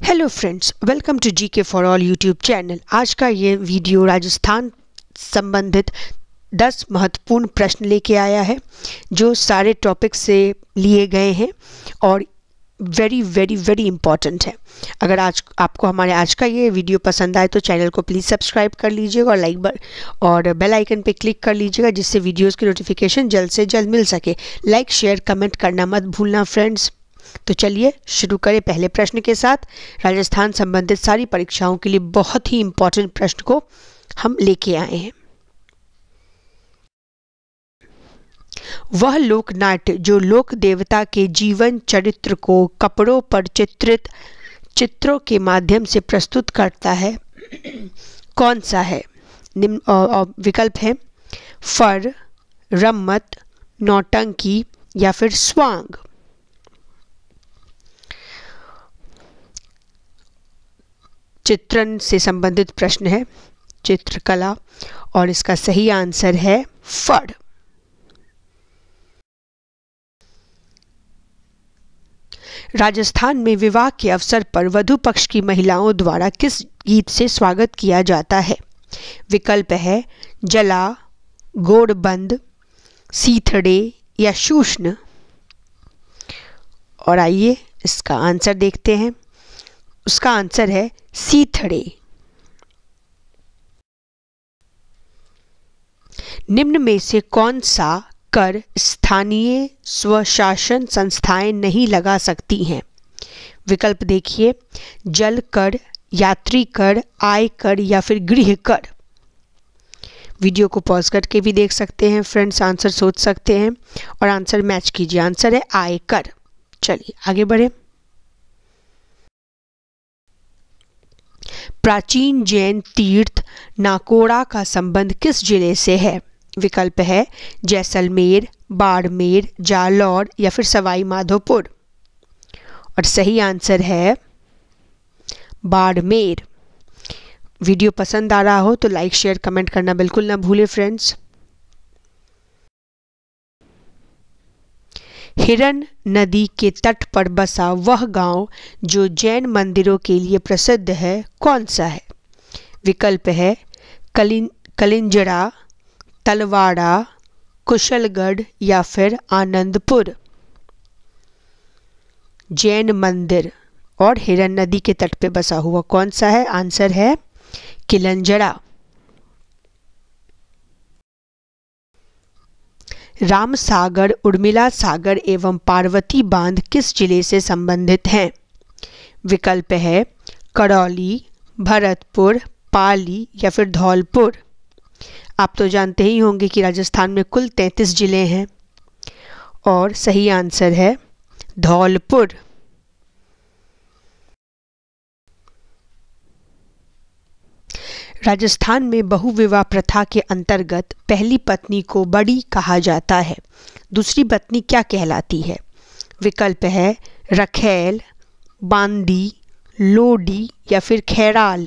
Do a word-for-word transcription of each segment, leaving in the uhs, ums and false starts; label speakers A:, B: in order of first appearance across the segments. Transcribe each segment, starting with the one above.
A: Hello friends, welcome to GK for all YouTube channel. आज का ये वीडियो राजस्थान संबंधित दस महत्वपूर्ण प्रश्न लेके आया है जो सारे टॉपिक से लिए गए हैं और वेरी वेरी वेरी इंपॉर्टेंट है। अगर आज आपको हमारे आज का ये वीडियो पसंद आए तो चैनल को प्लीज़ सब्सक्राइब कर लीजिएगा और लाइक बर और बेल आइकन पे क्लिक कर लीजिएगा जिससे वीडियोस की नोटिफिकेशन जल्द से जल्द मिल सके। लाइक शेयर कमेंट करना मत भूलना फ्रेंड्स। तो चलिए शुरू करें पहले प्रश्न के साथ। राजस्थान संबंधित सारी परीक्षाओं के लिए बहुत ही इंपॉर्टेंट प्रश्न को हम लेके आए हैं। वह लोक नाट्य जो लोक देवता के जीवन चरित्र को कपड़ों पर चित्रित चित्रों के माध्यम से प्रस्तुत करता है, कौन सा है? निम्न विकल्प है फर, रम्मत, नौटंकी या फिर स्वांग। चित्रण से संबंधित प्रश्न है, चित्रकला, और इसका सही आंसर है फड़। राजस्थान में विवाह के अवसर पर वधु पक्ष की महिलाओं द्वारा किस गीत से स्वागत किया जाता है? विकल्प है जला, गोड़बंद, सीथड़े या शूष्ण। और आइए इसका आंसर देखते हैं। उसका आंसर है सीथड़े। निम्न में से कौन सा कर स्थानीय स्वशासन संस्थाएं नहीं लगा सकती हैं? विकल्प देखिए जल कर, यात्री कर, आय कर या फिर गृह कर। वीडियो को पॉज करके भी देख सकते हैं फ्रेंड्स, आंसर सोच सकते हैं और आंसर मैच कीजिए। आंसर है आय कर। चलिए आगे बढ़े। प्राचीन जैन तीर्थ नाकोड़ा का संबंध किस जिले से है? विकल्प है जैसलमेर, बाड़मेर, जालौर या फिर सवाई माधोपुर। और सही आंसर है बाड़मेर। वीडियो पसंद आ रहा हो तो लाइक शेयर कमेंट करना बिल्कुल ना भूले फ्रेंड्स। हिरन नदी के तट पर बसा वह गांव जो जैन मंदिरों के लिए प्रसिद्ध है, कौन सा है? विकल्प है कलिन कलिंजड़ा, तलवाड़ा, कुशलगढ़ या फिर आनंदपुर। जैन मंदिर और हिरन नदी के तट पे बसा हुआ कौन सा है? आंसर है किलंजड़ा। राम सागर, उर्मिला सागर एवं पार्वती बांध किस जिले से संबंधित हैं? विकल्प है करौली, भरतपुर, पाली या फिर धौलपुर। आप तो जानते ही होंगे कि राजस्थान में कुल तैंतीस जिले हैं और सही आंसर है धौलपुर। राजस्थान में बहुविवाह प्रथा के अंतर्गत पहली पत्नी को बड़ी कहा जाता है, दूसरी पत्नी क्या कहलाती है? विकल्प है रखैल, बांदी, लोडी या फिर खैराल।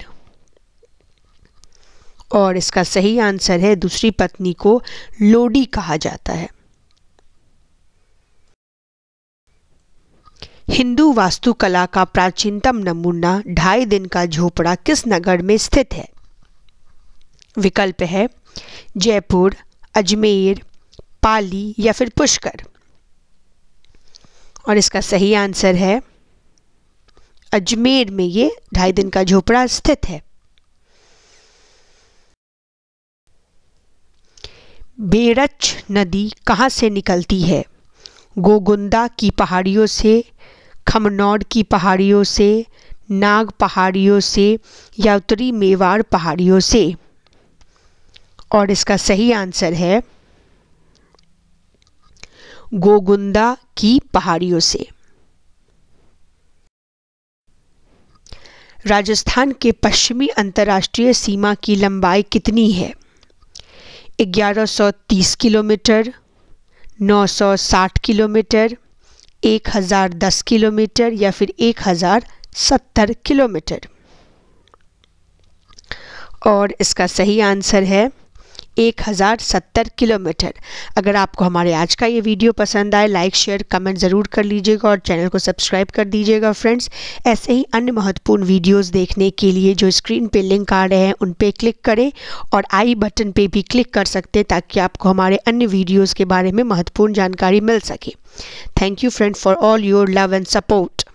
A: और इसका सही आंसर है दूसरी पत्नी को लोडी कहा जाता है। हिंदू वास्तुकला का प्राचीनतम नमूना ढाई दिन का झोपड़ा किस नगर में स्थित है? विकल्प है जयपुर, अजमेर, पाली या फिर पुष्कर। और इसका सही आंसर है अजमेर में ये ढाई दिन का झोपड़ा स्थित है। बेरच नदी कहाँ से निकलती है? गोगुंदा की पहाड़ियों से, खमनौर की पहाड़ियों से, नाग पहाड़ियों से या उत्तरी मेवाड़ पहाड़ियों से। और इसका सही आंसर है गोगुंदा की पहाड़ियों से। राजस्थान के पश्चिमी अंतर्राष्ट्रीय सीमा की लंबाई कितनी है? ग्यारह सौ तीस किलोमीटर, नौ सौ साठ किलोमीटर, एक हज़ार दस किलोमीटर या फिर एक हज़ार सत्तर किलोमीटर। और इसका सही आंसर है एक हज़ार सत्तर किलोमीटर। अगर आपको हमारे आज का ये वीडियो पसंद आए, लाइक शेयर कमेंट ज़रूर कर लीजिएगा और चैनल को सब्सक्राइब कर दीजिएगा फ्रेंड्स। ऐसे ही अन्य महत्वपूर्ण वीडियोस देखने के लिए जो स्क्रीन पे लिंक आ रहे हैं उन पे क्लिक करें और आई बटन पे भी क्लिक कर सकते हैं ताकि आपको हमारे अन्य वीडियोस के बारे में महत्वपूर्ण जानकारी मिल सके। Thank you friend for all your love and support.